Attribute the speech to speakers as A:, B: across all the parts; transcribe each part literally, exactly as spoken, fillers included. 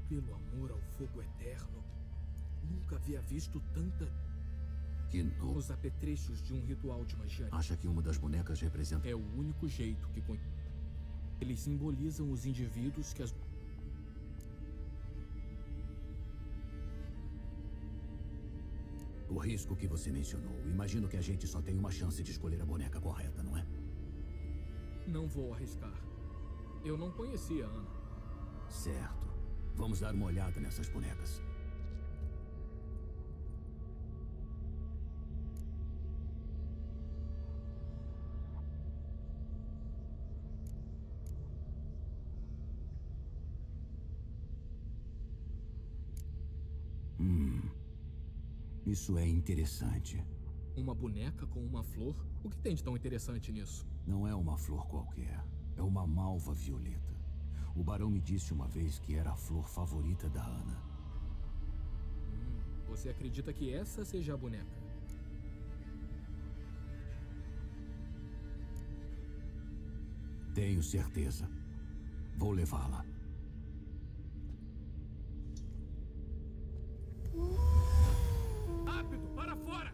A: Pelo amor ao fogo eterno, nunca havia visto tanta...
B: Que no...
A: Os apetrechos de um ritual de magia.
B: Acha que uma das bonecas representa...
A: É o único jeito que... Con... Eles simbolizam os indivíduos que as...
B: O risco que você mencionou. Imagino que a gente só tem uma chance de escolher a boneca correta, não é?
A: Não vou arriscar. Eu não conhecia a Ana.
B: Certo. Vamos dar uma olhada nessas bonecas. Hum... Isso é interessante.
A: Uma boneca com uma flor? O que tem de tão interessante nisso?
B: Não é uma flor qualquer. É uma malva violeta. O barão me disse uma vez que era a flor favorita da Ana.
A: Hum, você acredita que essa seja a boneca?
B: Tenho certeza. Vou levá-la.
A: Rápido, para fora!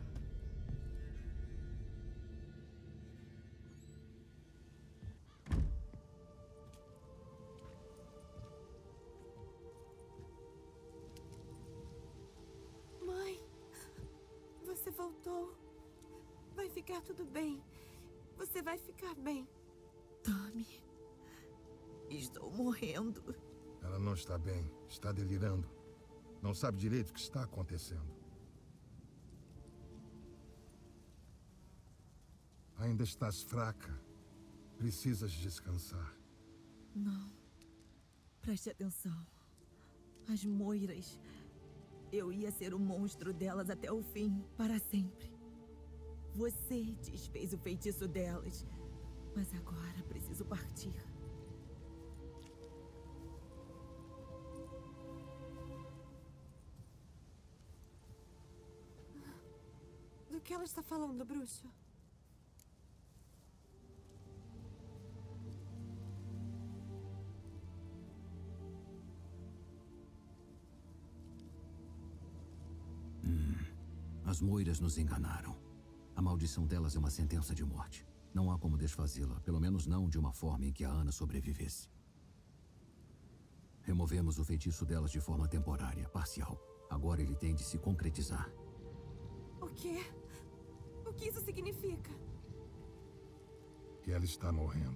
C: Mãe, você voltou. Vai ficar tudo bem. Você vai ficar bem.
D: Tommy, estou morrendo.
E: Ela não está bem. Está delirando. Não sabe direito o que está acontecendo. Ainda estás fraca. Precisas descansar.
D: Não. Preste atenção. As moiras. Eu ia ser o monstro delas até o fim, para sempre. Você desfez o feitiço delas. Mas agora preciso partir.
C: Do que ela está falando, bruxo?
B: As moiras nos enganaram. A maldição delas é uma sentença de morte. Não há como desfazê-la, pelo menos não de uma forma em que a Ana sobrevivesse. Removemos o feitiço delas de forma temporária, parcial. Agora ele tem de se concretizar.
C: O quê? O que isso significa?
E: Que ela está morrendo.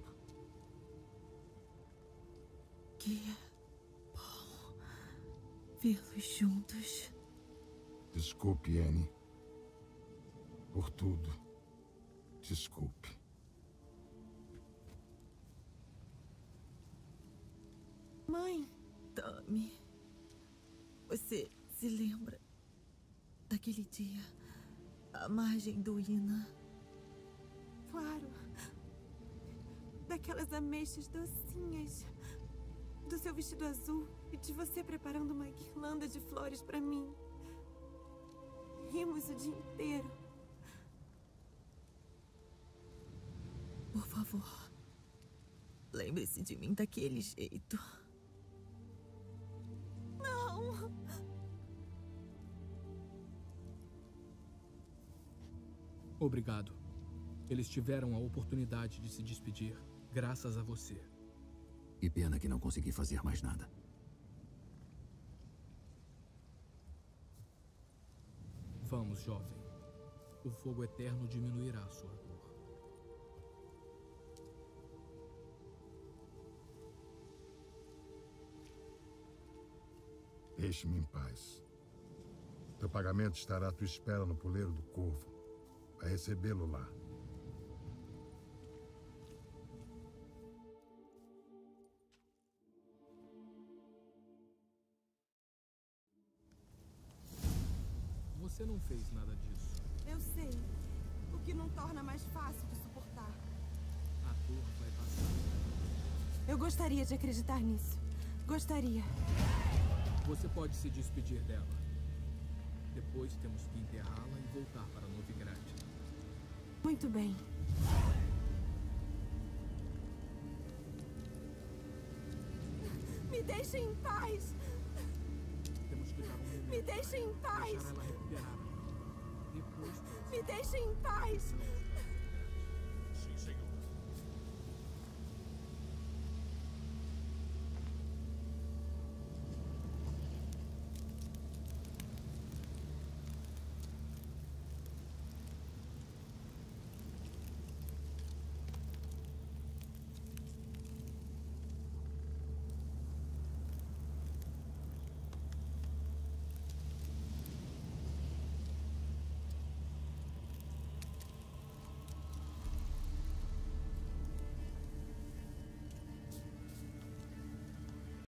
D: Que bom vê-los juntos.
E: Desculpe, Annie. Por tudo. Desculpe.
C: Mãe.
D: Tommy, você se lembra daquele dia à margem do Ina?
C: Claro. Daquelas ameixas docinhas. Do seu vestido azul e de você preparando uma guirlanda de flores para mim. Rimos o dia inteiro.
D: Por favor, lembre-se de mim daquele jeito.
C: Não!
A: Obrigado. Eles tiveram a oportunidade de se despedir, graças a você.
B: Que pena que não consegui fazer mais nada.
A: Vamos, jovem. O fogo eterno diminuirá a sua dor.
E: Deixe-me em paz. Teu pagamento estará à tua espera no poleiro do Corvo. Vai recebê-lo lá.
A: Você não fez nada disso.
C: Eu sei. O que não torna mais fácil de suportar.
A: A dor vai passar.
C: Eu gostaria de acreditar nisso. Gostaria.
A: Você pode se despedir dela. Depois temos que enterrá-la e voltar para Novigrad.
C: Muito bem. Me deixem em paz.
A: primeiro.
C: Me deixem em paz!
A: Deixar ela recuperar. Depois...
C: Me deixem em paz!